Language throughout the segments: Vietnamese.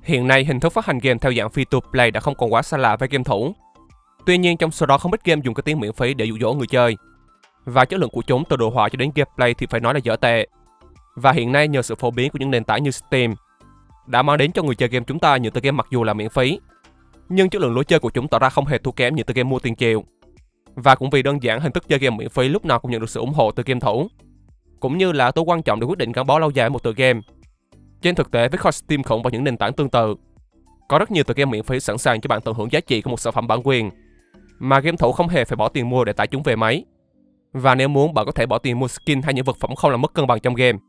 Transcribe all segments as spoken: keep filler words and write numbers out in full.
Hiện nay, hình thức phát hành game theo dạng free-to-play đã không còn quá xa lạ với game thủ. Tuy nhiên, trong số đó không ít game dùng cái tiếng miễn phí để dụ dỗ người chơi. Và chất lượng của chúng từ đồ họa cho đến gameplay thì phải nói là dở tệ. Và hiện nay nhờ sự phổ biến của những nền tảng như Steam đã mang đến cho người chơi game chúng ta những tựa game mặc dù là miễn phí, nhưng chất lượng lối chơi của chúng tỏ ra không hề thua kém những tựa game mua tiền triệu. Và cũng vì đơn giản hình thức chơi game miễn phí lúc nào cũng nhận được sự ủng hộ từ game thủ, cũng như là yếu tố quan trọng để quyết định gắn bó lâu dài một tựa game. Trên thực tế, với kho Steam khổng và những nền tảng tương tự, có rất nhiều tựa game miễn phí sẵn sàng cho bạn tận hưởng giá trị của một sản phẩm bản quyền mà game thủ không hề phải bỏ tiền mua để tải chúng về máy. Và nếu muốn, bạn có thể bỏ tiền mua skin hay những vật phẩm không làm mất cân bằng trong game.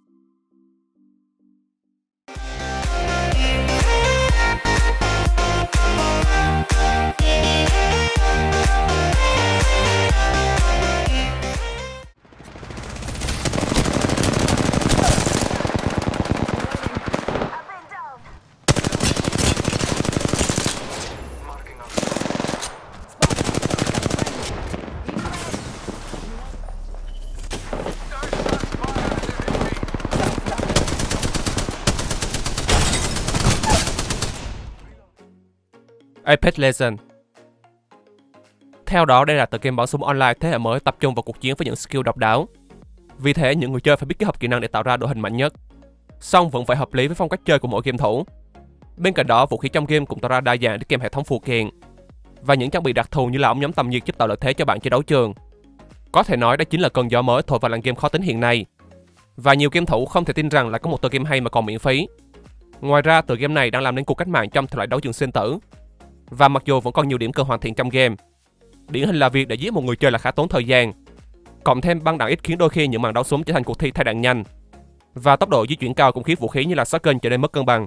Apex Legends. Theo đó, đây là tựa game bắn súng online thế hệ mới tập trung vào cuộc chiến với những skill độc đáo. Vì thế, những người chơi phải biết kết hợp kỹ năng để tạo ra đội hình mạnh nhất. Song vẫn phải hợp lý với phong cách chơi của mỗi game thủ. Bên cạnh đó, vũ khí trong game cũng tạo ra đa dạng để kèm hệ thống phụ kiện và những trang bị đặc thù như là ống nhóm tầm nhiệt giúp tạo lợi thế cho bạn trên đấu trường. Có thể nói đó chính là cơn gió mới thổi vào làng game khó tính hiện nay. Và nhiều game thủ không thể tin rằng là có một tựa game hay mà còn miễn phí. Ngoài ra, tựa game này đang làm nên cuộc cách mạng trong thể loại đấu trường sinh tử. Và mặc dù vẫn còn nhiều điểm cần hoàn thiện trong game, điển hình là việc để giết một người chơi là khá tốn thời gian, cộng thêm băng đạn ít khiến đôi khi những màn đấu súng trở thành cuộc thi thay đạn nhanh, và tốc độ di chuyển cao cũng khiến vũ khí như là shotgun trở nên mất cân bằng.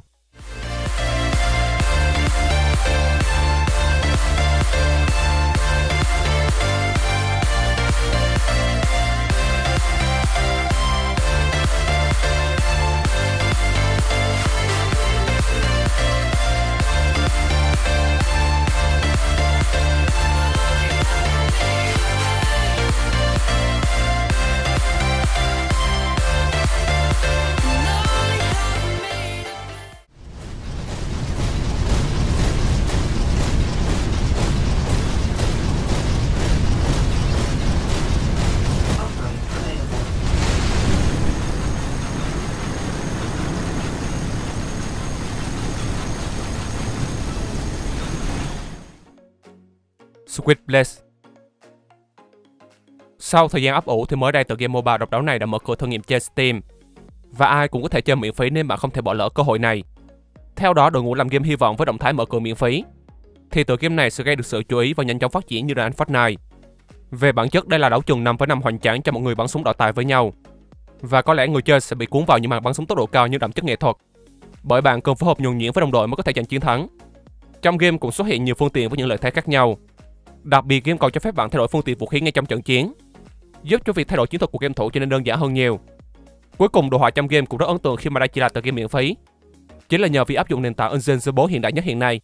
Squid Blaze. Sau thời gian ấp ủ thì mới đây tựa game MOBA độc đáo này đã mở cửa thử nghiệm trên Steam và ai cũng có thể chơi miễn phí nên bạn không thể bỏ lỡ cơ hội này. Theo đó, đội ngũ làm game hy vọng với động thái mở cửa miễn phí thì tựa game này sẽ gây được sự chú ý và nhanh chóng phát triển như là anh Fortnite. Về bản chất, đây là đấu trường năm với năm hoành tráng cho một người bắn súng đọ tài với nhau, và có lẽ người chơi sẽ bị cuốn vào những màn bắn súng tốc độ cao như đậm chất nghệ thuật, bởi bạn cần phối hợp nhuần nhuyễn với đồng đội mới có thể giành chiến thắng. Trong game cũng xuất hiện nhiều phương tiện với những lợi thế khác nhau. Đặc biệt, game còn cho phép bạn thay đổi phương tiện vũ khí ngay trong trận chiến, giúp cho việc thay đổi chiến thuật của game thủ trở nên đơn giản hơn nhiều. Cuối cùng, đồ họa trong game cũng rất ấn tượng khi mà đây chỉ là tựa game miễn phí, chính là nhờ việc áp dụng nền tảng Unreal số bốn hiện đại nhất hiện nay.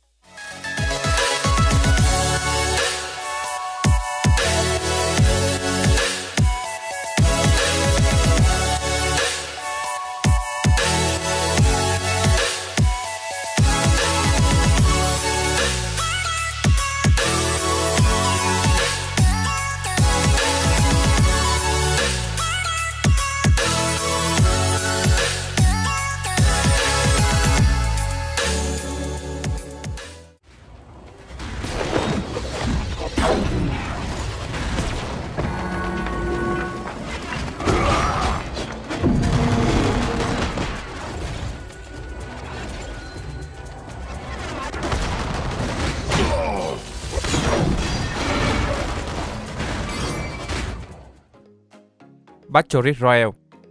Battle Royale.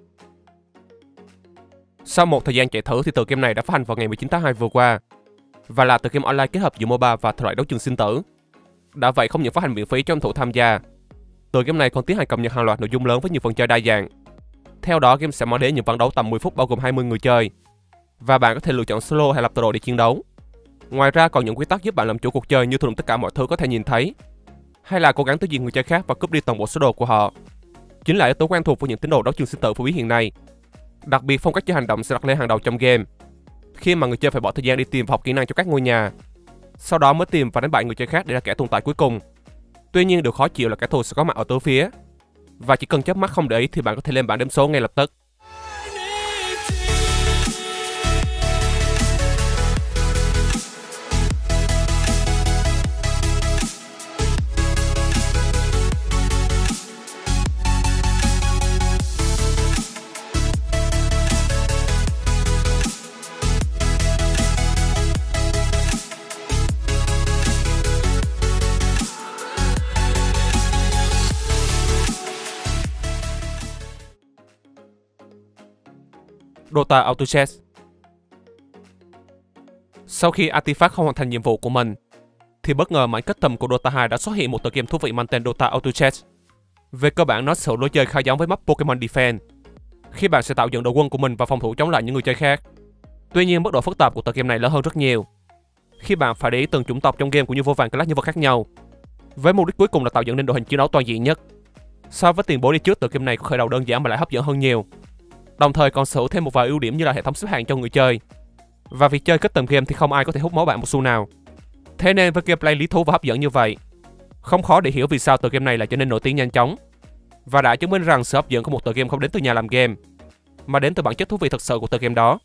Sau một thời gian chạy thử thì tựa game này đã phát hành vào ngày mười chín tháng hai vừa qua và là tựa game online kết hợp giữa MOBA và thể loại đấu trường sinh tử. Đã vậy, không những phát hành miễn phí cho game thủ tham gia, tựa game này còn tiến hành cập nhật hàng loạt nội dung lớn với nhiều phần chơi đa dạng. Theo đó, game sẽ mang đến những ván đấu tầm mười phút bao gồm hai mươi người chơi và bạn có thể lựa chọn solo hay lập tọa độ để chiến đấu. Ngoài ra còn những quy tắc giúp bạn làm chủ cuộc chơi như thu lượm tất cả mọi thứ có thể nhìn thấy, hay là cố gắng tiêu diệt người chơi khác và cướp đi toàn bộ số đồ của họ. Chính là yếu tố quen thuộc của những tín đồ đấu trường sinh tử phổ biến hiện nay. Đặc biệt, phong cách chơi hành động sẽ đặt lên hàng đầu trong game. khi mà người chơi phải bỏ thời gian đi tìm và học kỹ năng cho các ngôi nhà, sau đó mới tìm và đánh bại người chơi khác để ra kẻ tồn tại cuối cùng. Tuy nhiên điều khó chịu là kẻ thù sẽ có mặt ở tứ phía, và chỉ cần chớp mắt không để ý thì bạn có thể lên bảng điểm số ngay lập tức. Dota Auto Chess. Sau khi Artifact không hoàn thành nhiệm vụ của mình, thì bất ngờ mảnh kết tầm của Dota hai đã xuất hiện một tựa game thú vị mang tên Dota Auto Chess. Về cơ bản, nó sở hữu lối chơi khá giống với map Pokemon Defense, khi bạn sẽ tạo dựng đội quân của mình và phòng thủ chống lại những người chơi khác. Tuy nhiên, mức độ phức tạp của tựa game này lớn hơn rất nhiều, khi bạn phải để ý từng chủng tộc trong game cũng như vô vàn các nhân vật khác nhau, với mục đích cuối cùng là tạo dựng nên đội hình chiến đấu toàn diện nhất. So với tiền bối đi trước, tựa game này có khởi đầu đơn giản mà lại hấp dẫn hơn nhiều. Đồng thời còn sở hữu thêm một vài ưu điểm như là hệ thống xếp hạng cho người chơi. Và việc chơi custom game thì không ai có thể hút máu bạn một xu nào. Thế nên với gameplay lý thú và hấp dẫn như vậy, không khó để hiểu vì sao tựa game này lại trở nên nổi tiếng nhanh chóng. Và đã chứng minh rằng sự hấp dẫn của một tựa game không đến từ nhà làm game, mà đến từ bản chất thú vị thật sự của tựa game đó.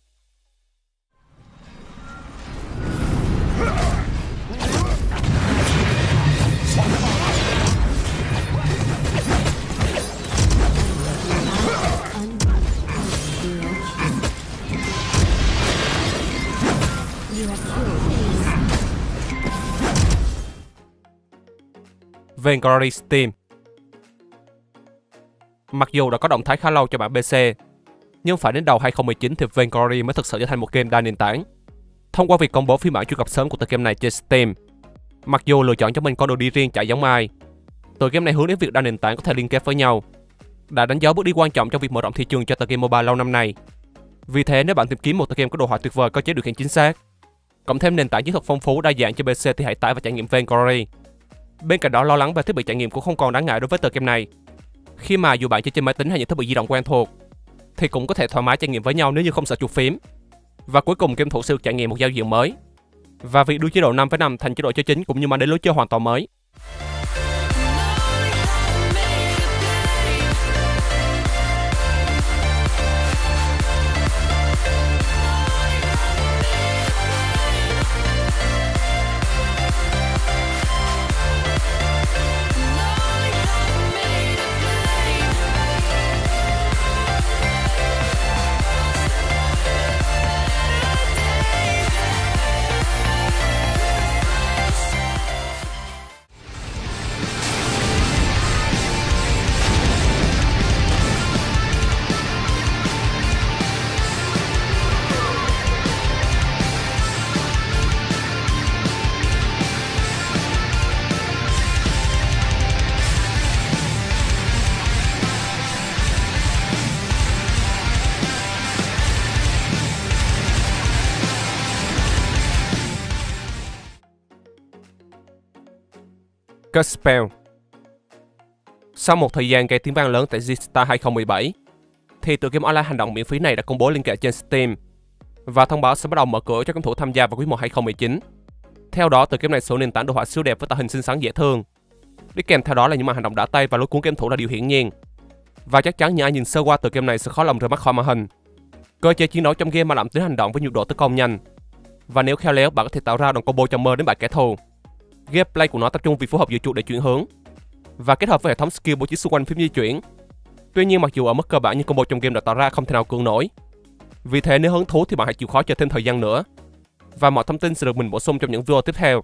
Vainglory Steam. Mặc dù đã có động thái khá lâu cho bản pê xê, nhưng phải đến đầu hai không một chín thì Vainglory mới thực sự trở thành một game đa nền tảng. Thông qua việc công bố phiên bản truy cập sớm của tựa game này trên Steam, mặc dù lựa chọn cho mình con đường đi riêng chả giống ai, tựa game này hướng đến việc đa nền tảng có thể liên kết với nhau, đã đánh dấu bước đi quan trọng trong việc mở rộng thị trường cho tựa game mobile lâu năm này. Vì thế nếu bạn tìm kiếm một tựa game có đồ họa tuyệt vời, có chế điều khiển chính xác, cộng thêm nền tảng chiến thuật phong phú đa dạng cho pê xê thì hãy tải và trải nghiệm Vainglory. Bên cạnh đó, lo lắng về thiết bị trải nghiệm cũng không còn đáng ngại đối với tựa game này, khi mà dù bạn chơi trên máy tính hay những thiết bị di động quen thuộc thì cũng có thể thoải mái trải nghiệm với nhau nếu như không sợ chuột phím. Và cuối cùng, game thủ sẽ được trải nghiệm một giao diện mới, và việc đưa chế độ năm với năm thành chế độ chơi chính cũng như mang đến lối chơi hoàn toàn mới. Cast Spell. Sau một thời gian gây tiếng vang lớn tại G-Star hai không một bảy, thì tựa game online hành động miễn phí này đã công bố liên kết trên Steam và thông báo sẽ bắt đầu mở cửa cho game thủ tham gia vào quý một hai không một chín. Theo đó, tựa game này sở hữu nền tảng đồ họa siêu đẹp với tạo hình xinh xắn dễ thương. Đi kèm theo đó là những màn hành động đã tay và lối cuốn game thủ là điều hiển nhiên. Và chắc chắn những ai nhìn sơ qua tựa game này sẽ khó lòng rời mắt khỏi màn hình. Cơ chế chiến đấu trong game mà đậm tính hành động với nhịp độ tấn công nhanh. Và nếu khéo léo, bạn có thể tạo ra đòn combo trong mơ đến bại kẻ thù. Gameplay của nó tập trung việc phối hợp giữa chuột để chuyển hướng và kết hợp với hệ thống skill bố trí xung quanh phím di chuyển. Tuy nhiên, mặc dù ở mức cơ bản nhưng combo trong game đã tạo ra không thể nào cưỡng nổi. Vì thế nếu hứng thú thì bạn hãy chịu khó chờ thêm thời gian nữa. Và mọi thông tin sẽ được mình bổ sung trong những video tiếp theo.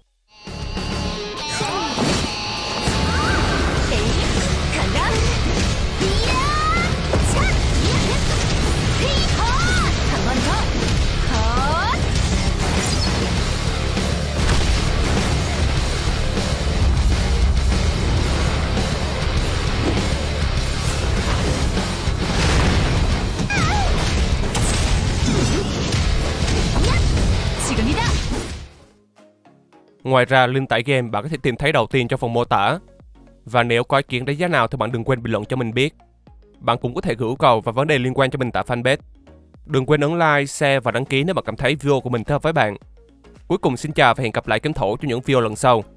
Ngoài ra, link tải game bạn có thể tìm thấy đầu tiên trong phần mô tả. Và nếu có ý kiến đánh giá nào thì bạn đừng quên bình luận cho mình biết. Bạn cũng có thể gửi yêu cầu và vấn đề liên quan cho mình tại fanpage. Đừng quên ấn like, share và đăng ký nếu bạn cảm thấy video của mình thích hợp với bạn. Cuối cùng xin chào và hẹn gặp lại game thủ trong những video lần sau.